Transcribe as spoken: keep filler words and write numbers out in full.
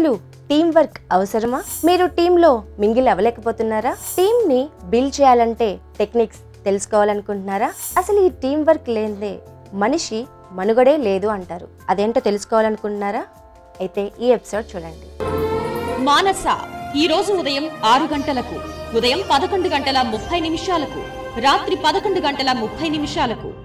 అసలు team work అవసరమా? మీరు టీంలో మింగిల్ అవ్వలేకపోతున్నారా? టీంని బిల్డ్ చేయాలంటే టెక్నిక్స్ తెలుసుకోవాలనుకుంటున్నారా? అసలు ఈ టీం వర్క్ లేనిదే మనిషి మనుగడే లేదు అంటారు. అదేంటో తెలుసుకోవాలనుకుంటున్నారా? అయితే ఈ ఎపిసోడ్ చూడండి. మానస ఈ రోజు ఉదయం ఆరు గంటలకు, ఉదయం పదకొండు గంటల ముప్పై నిమిషాలకు, రాత్రి పదకొండు గంటల ముప్పై నిమిషాలకు.